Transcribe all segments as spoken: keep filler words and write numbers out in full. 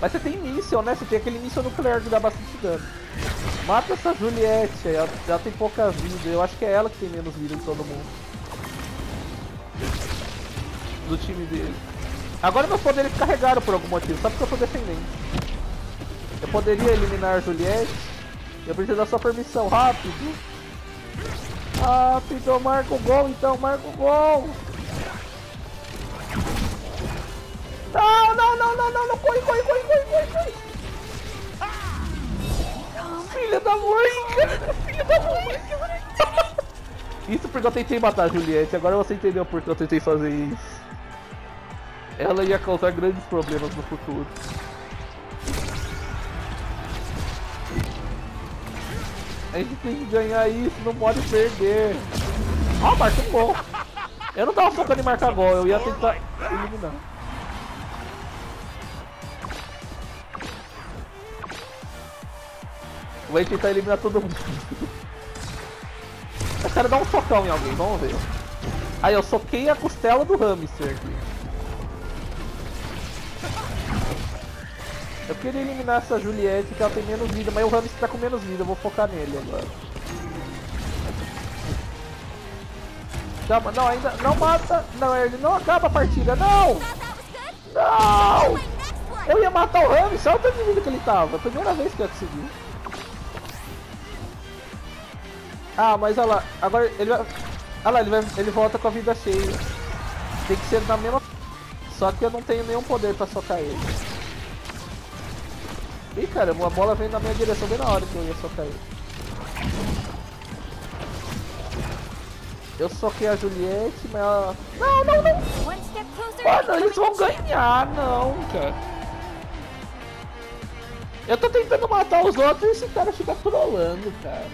Mas você tem míssil, né? Você tem aquele míssil nuclear que dá bastante dano. Mata essa Juliette, ela, ela tem pouca vida. Eu acho que é ela que tem menos vida de todo mundo. Do time dele. Agora meus poderes carregaram por algum motivo, só porque eu tô defendendo. Eu poderia eliminar a Juliette. Eu preciso da sua permissão, rápido. Rápido, marca o gol então, marca o gol. Não, não, não, não, não, não, corre, corre, corre, corre, corre, corre. Filha da mãe, cara, filha da mãe. Isso porque eu tentei matar a Juliette, agora você entendeu por que eu tentei fazer isso. Ela ia causar grandes problemas no futuro. A gente tem que ganhar isso, não pode perder. Ah, marca um gol. Eu não tava focando em marcar gol, eu ia tentar eliminar. Eu vou tentar eliminar todo mundo. Eu quero dar um socão em alguém, vamos ver. Aí eu soquei a costela do hamster aqui. Eu queria eliminar essa Juliette que ela tem menos vida, mas o hamster tá com menos vida, eu vou focar nele agora. Calma, não, ainda não mata. Não, ele não acaba a partida, não! Não! Eu ia matar o hamster, olha o tanto de vida que ele tava. Primeira vez que eu consegui. Ah, mas olha lá, agora ele vai. Olha lá, ele, vai, ele volta com a vida cheia. Tem que ser na mesma. Só que eu não tenho nenhum poder pra socar ele. Ih, cara, uma bola veio na minha direção bem na hora que eu ia socar ele. Eu soquei a Juliette, mas ela... Não, não, não! Mano, eles vão ganhar, não, cara. Eu tô tentando matar os outros e esse cara fica trolando, cara.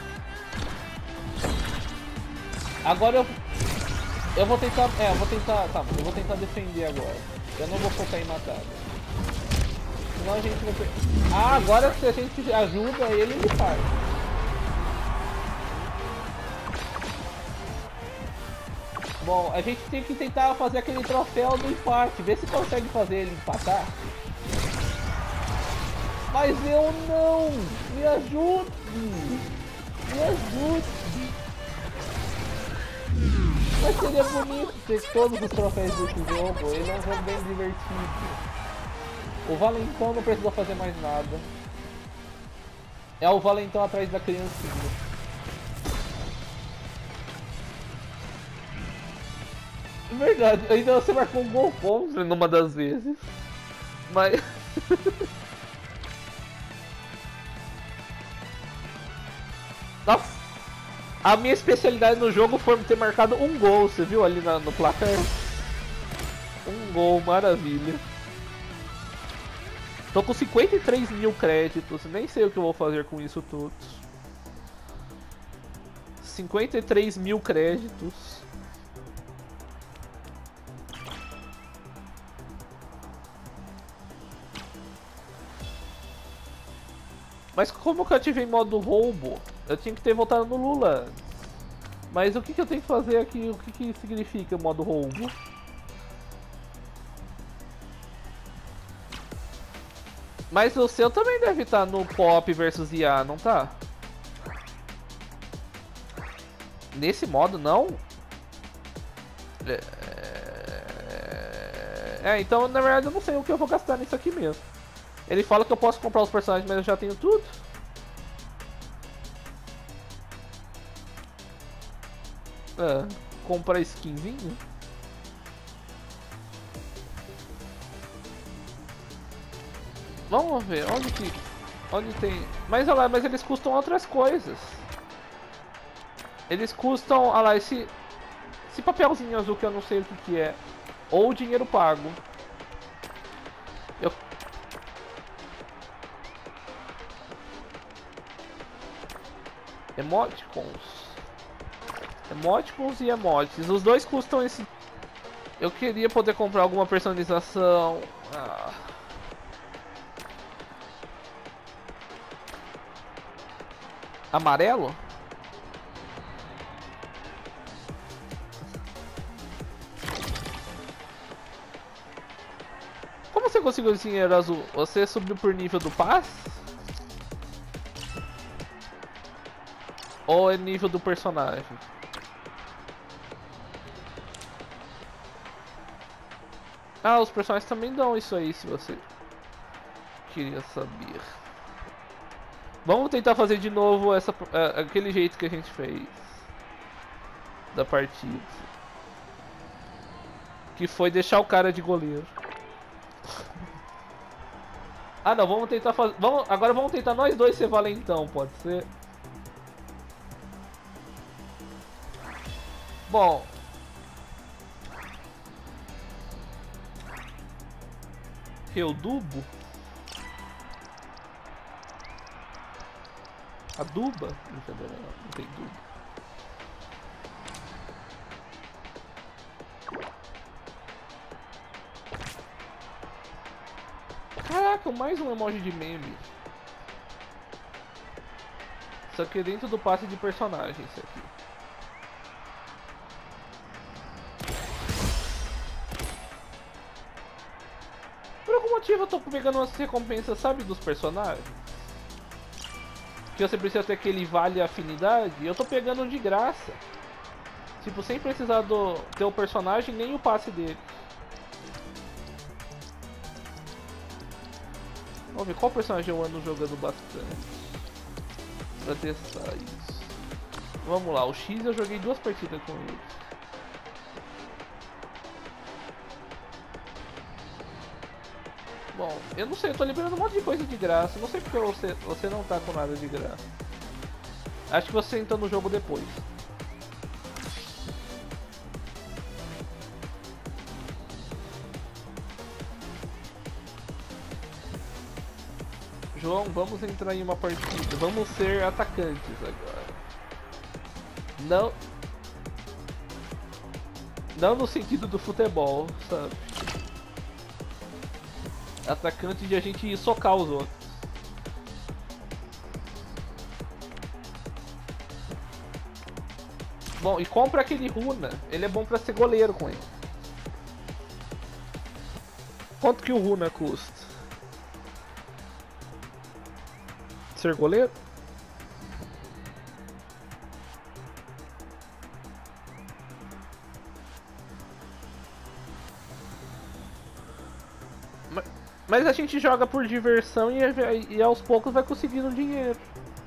Agora eu... Eu vou tentar... É, eu vou tentar... Tá, eu vou tentar defender agora. Eu não vou focar em matar. Senão a gente vai ter... Ah, agora se a gente ajuda ele, ele faz. Bom, a gente tem que tentar fazer aquele troféu do empate. Ver se consegue fazer ele empatar. Mas eu não! Me ajude! Me ajude! Mas seria bonito ter todos os troféus desse jogo. Ele é um jogo bem divertido. O Valentão não precisou fazer mais nada. É o Valentão atrás da criancinha. Verdade, ainda você marcou um gol contra numa das vezes. Mas... Nossa! A minha especialidade no jogo foi ter marcado um gol, você viu ali na, no placar? Um gol, maravilha. Tô com cinquenta e três mil créditos, nem sei o que eu vou fazer com isso tudo. cinquenta e três mil créditos. Mas como que eu ativei modo roubo? Eu tinha que ter voltado no Lula. Mas o que, que eu tenho que fazer aqui? O que, que significa modo roubo? Mas o seu também deve estar no Pop versus I A, não tá? Nesse modo não? É... é, então na verdade eu não sei o que eu vou gastar nisso aqui mesmo. Ele fala que eu posso comprar os personagens, mas eu já tenho tudo. É, comprar skinzinho. Vamos ver, onde que... Onde tem... Mas olha lá, mas eles custam outras coisas. Eles custam... Olha lá, esse... Esse papelzinho azul que eu não sei o que que é. Ou dinheiro pago. Eu... Emoticons. Emoticons e emotes. Os dois custam esse... Eu queria poder comprar alguma personalização. Ah... Amarelo? Como você conseguiu o dinheiro azul? Você subiu por nível do passe? Ou é nível do personagem? Ah, os personagens também dão isso aí, se você queria saber. Vamos tentar fazer de novo essa, uh, aquele jeito que a gente fez da partida. Que foi deixar o cara de goleiro. Ah não, vamos tentar fazer... Vamos... Agora vamos tentar nós dois ser valentão, pode ser? Bom... Reudubo? Aduba? Brincadeira, não, não tem dubo. Caraca, mais um emoji de meme. Só que dentro do passe de personagem, isso aqui. Por algum motivo eu tô pegando umas recompensas, sabe, dos personagens? Que você precisa ter aquele vale afinidade, e eu tô pegando de graça. Tipo, sem precisar do ter o personagem nem o passe dele. Vamos ver qual personagem eu ando jogando bastante pra testar isso. Vamos lá, o X eu joguei duas partidas com ele. Bom, eu não sei, eu tô liberando um monte de coisa de graça. Não sei porque você, você não tá com nada de graça. Acho que você entra no jogo depois. João, vamos entrar em uma partida. Vamos ser atacantes agora. Não... Não no sentido do futebol, sabe? Atacante de a gente ir socar os outros. Bom, e compra aquele Runa. Ele é bom pra ser goleiro com ele. Quanto que o Runa custa? Ser goleiro? Mas, mas a gente joga por diversão e, e aos poucos vai conseguindo dinheiro.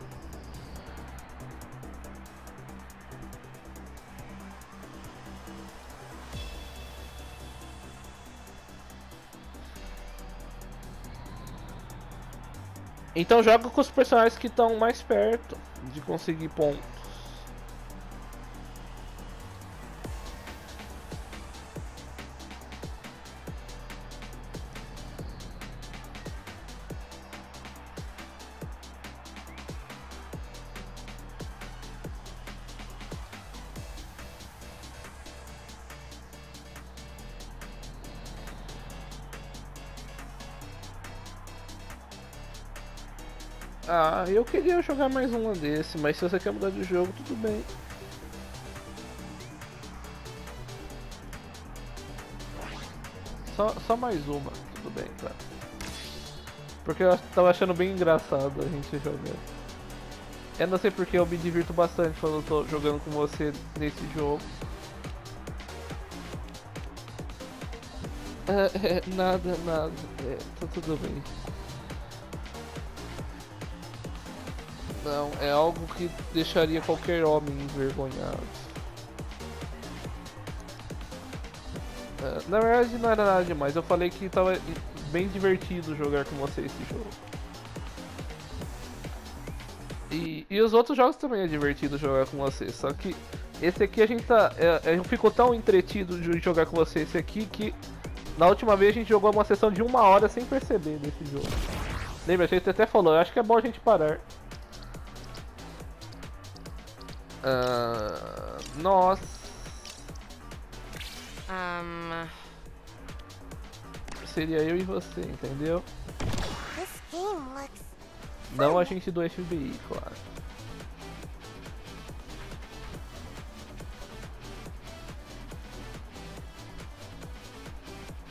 Então joga com os personagens que estão mais perto de conseguir pontos. Ah, eu queria jogar mais uma desse, mas se você quer mudar de jogo, tudo bem. Só, só mais uma, tudo bem, tá? Porque eu tava achando bem engraçado a gente jogando. Eu não sei porque eu me divirto bastante quando eu tô jogando com você nesse jogo. É, é, nada, nada, é, tá tudo bem. Não, é algo que deixaria qualquer homem envergonhado. É, na verdade não era nada demais, eu falei que tava bem divertido jogar com você esse jogo. E, e os outros jogos também é divertido jogar com você, só que esse aqui a gente tá... É, eu fico tão entretido de jogar com você esse aqui que na última vez a gente jogou uma sessão de uma hora sem perceber desse jogo. Lembra, a gente até falou, eu acho que é bom a gente parar. Uh, nossa. Um... Seria eu e você, entendeu? Não a gente do F B I, claro.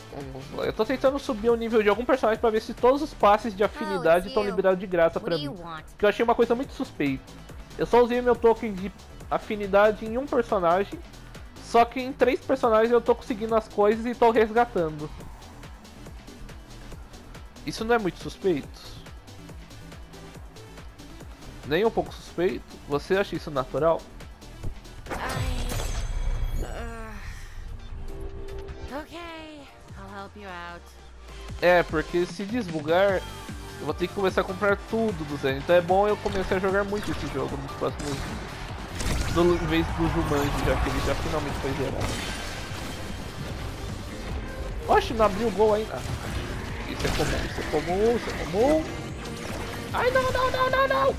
Eu tô tentando subir o nível de algum personagem pra ver se todos os passes de afinidade estão liberados de graça pra mim. Porque eu achei uma coisa muito suspeita. Eu só usei meu token de afinidade em um personagem, só que em três personagens eu tô conseguindo as coisas e tô resgatando. Isso não é muito suspeito? Nem um pouco suspeito? Você acha isso natural? É, porque se desbugar, eu vou ter que começar a comprar tudo do zero. Então é bom eu começar a jogar muito esse jogo nos próximos dias. No, em vez do Jumanji, já que ele já finalmente foi zerado. Oxe, não abriu o gol ainda. Ah, isso é comum, isso é comum, isso é comum. Ai, não, não, não, não, não!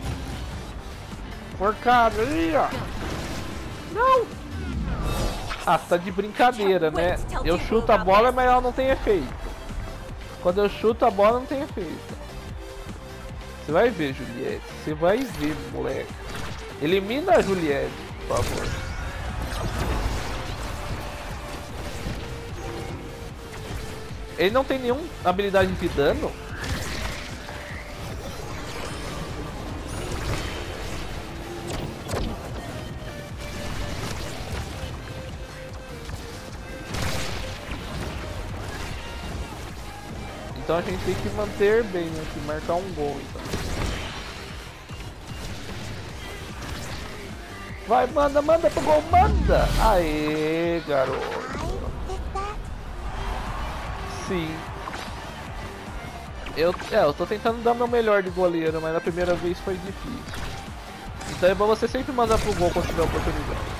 Porcaria! Não! Ah, tá de brincadeira, né? Eu chuto a bola, mas ela não tem efeito. Quando eu chuto a bola, não tem efeito. Você vai ver, Juliette. Você vai ver, moleque. Elimina a Juliette, por favor. Ele não tem nenhuma habilidade de dano. Então a gente tem que manter bem, né? Que marcar um gol, então. Vai, manda, manda pro gol, manda! Aê, garoto! Sim. Eu, é, eu tô tentando dar meu melhor de goleiro, mas na primeira vez foi difícil. Então é bom você sempre mandar pro gol quando tiver oportunidade.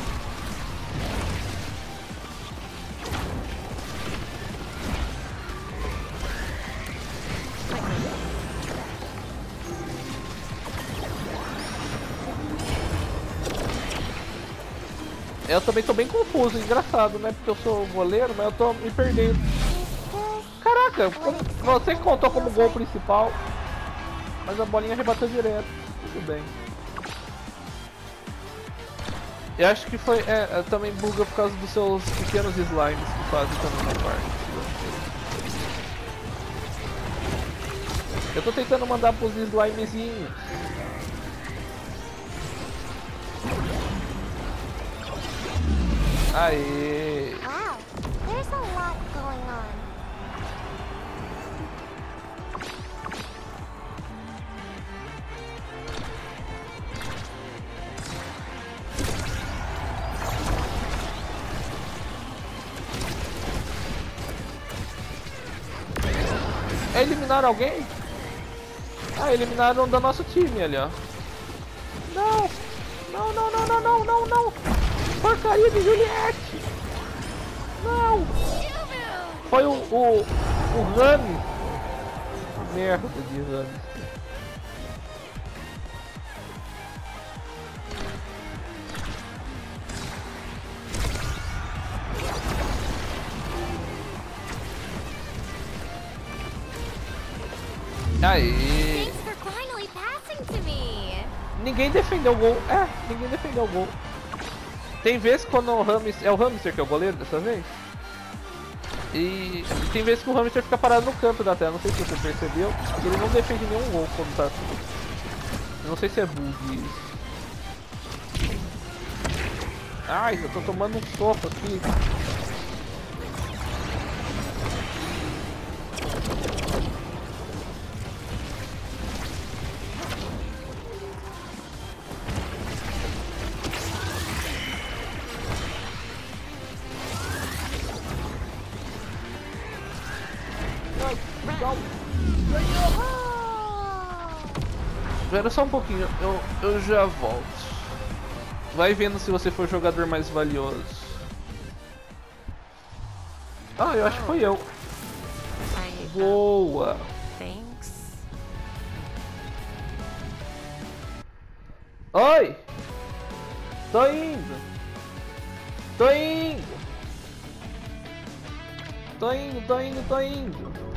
Eu também tô bem confuso, engraçado, né? Porque eu sou goleiro, mas eu tô me perdendo. Caraca, como, você que contou como gol principal, mas a bolinha rebateu direto. Tudo bem. Eu acho que foi, é, também buga por causa dos seus pequenos slimes que fazem também na parte. Eu tô tentando mandar pros slimezinhos. Aê! Wow, there's a lot going on. Eliminaram alguém? Ah, eliminaram da nosso time ali, ó. Não! Não, não, não, não, não, não, não! Porcaria de Juliette! Não! Foi o, o, o Rami! Merda de Rami! Aê! Ninguém defendeu o gol. É, ninguém defendeu o gol. Tem vezes quando o hamster... É o hamster que é o goleiro dessa vez? E tem vezes que o hamster fica parado no canto da tela. Não sei se você percebeu. Ele não defende nenhum gol quando tá assim. Eu não sei se é bug isso. Ai, eu tô tomando um soco aqui. Espera só um pouquinho, eu, eu já volto. Vai vendo se você for o jogador mais valioso. Ah, eu acho que foi eu. Boa! Oi! Tô indo! Tô indo! Tô indo, tô indo, tô indo!